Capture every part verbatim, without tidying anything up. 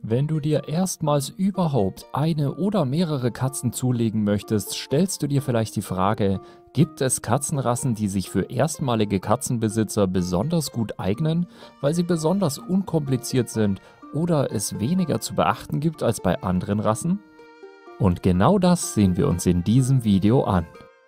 Wenn du dir erstmals überhaupt eine oder mehrere Katzen zulegen möchtest, stellst du dir vielleicht die Frage, gibt es Katzenrassen, die sich für erstmalige Katzenbesitzer besonders gut eignen, weil sie besonders unkompliziert sind oder es weniger zu beachten gibt als bei anderen Rassen? Und genau das sehen wir uns in diesem Video an.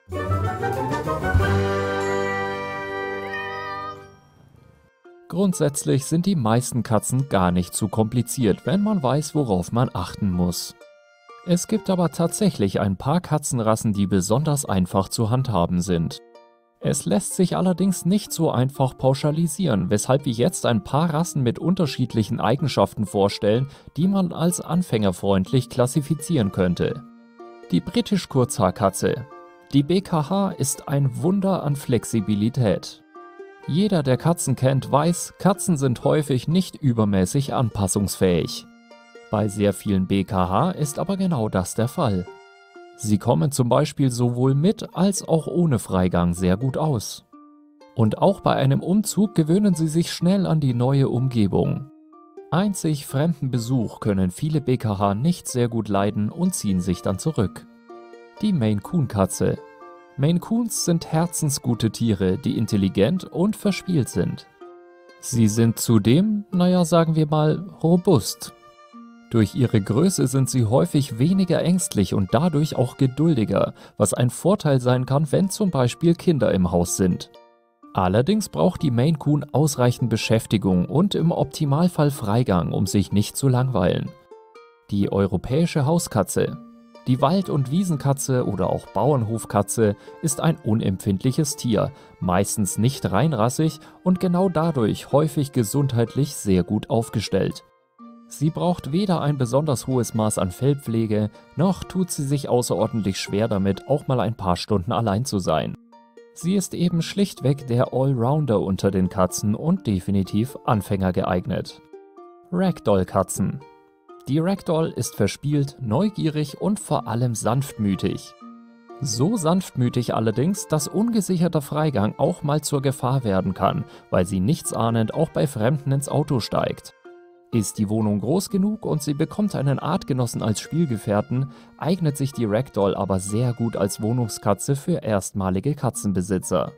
Grundsätzlich sind die meisten Katzen gar nicht zu kompliziert, wenn man weiß, worauf man achten muss. Es gibt aber tatsächlich ein paar Katzenrassen, die besonders einfach zu handhaben sind. Es lässt sich allerdings nicht so einfach pauschalisieren, weshalb wir jetzt ein paar Rassen mit unterschiedlichen Eigenschaften vorstellen, die man als anfängerfreundlich klassifizieren könnte. Die Britisch-Kurzhaarkatze. Die B K H ist ein Wunder an Flexibilität. Jeder, der Katzen kennt, weiß, Katzen sind häufig nicht übermäßig anpassungsfähig. Bei sehr vielen B K H ist aber genau das der Fall. Sie kommen zum Beispiel sowohl mit als auch ohne Freigang sehr gut aus. Und auch bei einem Umzug gewöhnen sie sich schnell an die neue Umgebung. Einzig fremden Besuch können viele B K H nicht sehr gut leiden und ziehen sich dann zurück. Die Maine Coon Katze. Maine Coons sind herzensgute Tiere, die intelligent und verspielt sind. Sie sind zudem, naja, sagen wir mal, robust. Durch ihre Größe sind sie häufig weniger ängstlich und dadurch auch geduldiger, was ein Vorteil sein kann, wenn zum Beispiel Kinder im Haus sind. Allerdings braucht die Maine Coon ausreichend Beschäftigung und im Optimalfall Freigang, um sich nicht zu langweilen. Die europäische Hauskatze. Die Wald- und Wiesenkatze oder auch Bauernhofkatze ist ein unempfindliches Tier, meistens nicht reinrassig und genau dadurch häufig gesundheitlich sehr gut aufgestellt. Sie braucht weder ein besonders hohes Maß an Fellpflege, noch tut sie sich außerordentlich schwer damit, auch mal ein paar Stunden allein zu sein. Sie ist eben schlichtweg der Allrounder unter den Katzen und definitiv Anfänger geeignet. Ragdoll-Katzen. Die Ragdoll ist verspielt, neugierig und vor allem sanftmütig. So sanftmütig allerdings, dass ungesicherter Freigang auch mal zur Gefahr werden kann, weil sie nichtsahnend auch bei Fremden ins Auto steigt. Ist die Wohnung groß genug und sie bekommt einen Artgenossen als Spielgefährten, eignet sich die Ragdoll aber sehr gut als Wohnungskatze für erstmalige Katzenbesitzer.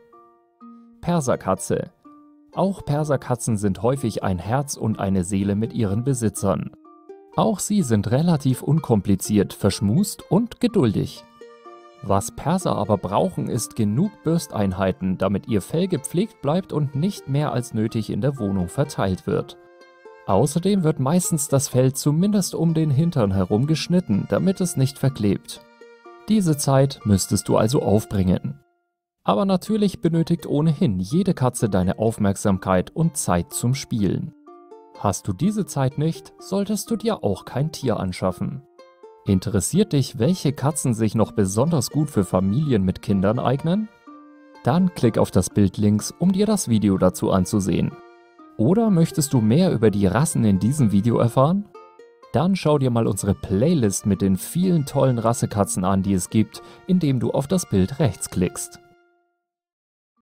Perserkatze. Auch Perserkatzen sind häufig ein Herz und eine Seele mit ihren Besitzern. Auch sie sind relativ unkompliziert, verschmust und geduldig. Was Perser aber brauchen, ist genug Bürsteinheiten, damit ihr Fell gepflegt bleibt und nicht mehr als nötig in der Wohnung verteilt wird. Außerdem wird meistens das Fell zumindest um den Hintern herum geschnitten, damit es nicht verklebt. Diese Zeit müsstest du also aufbringen. Aber natürlich benötigt ohnehin jede Katze deine Aufmerksamkeit und Zeit zum Spielen. Hast du diese Zeit nicht, solltest du dir auch kein Tier anschaffen. Interessiert dich, welche Katzen sich noch besonders gut für Familien mit Kindern eignen? Dann klick auf das Bild links, um dir das Video dazu anzusehen. Oder möchtest du mehr über die Rassen in diesem Video erfahren? Dann schau dir mal unsere Playlist mit den vielen tollen Rassekatzen an, die es gibt, indem du auf das Bild rechts klickst.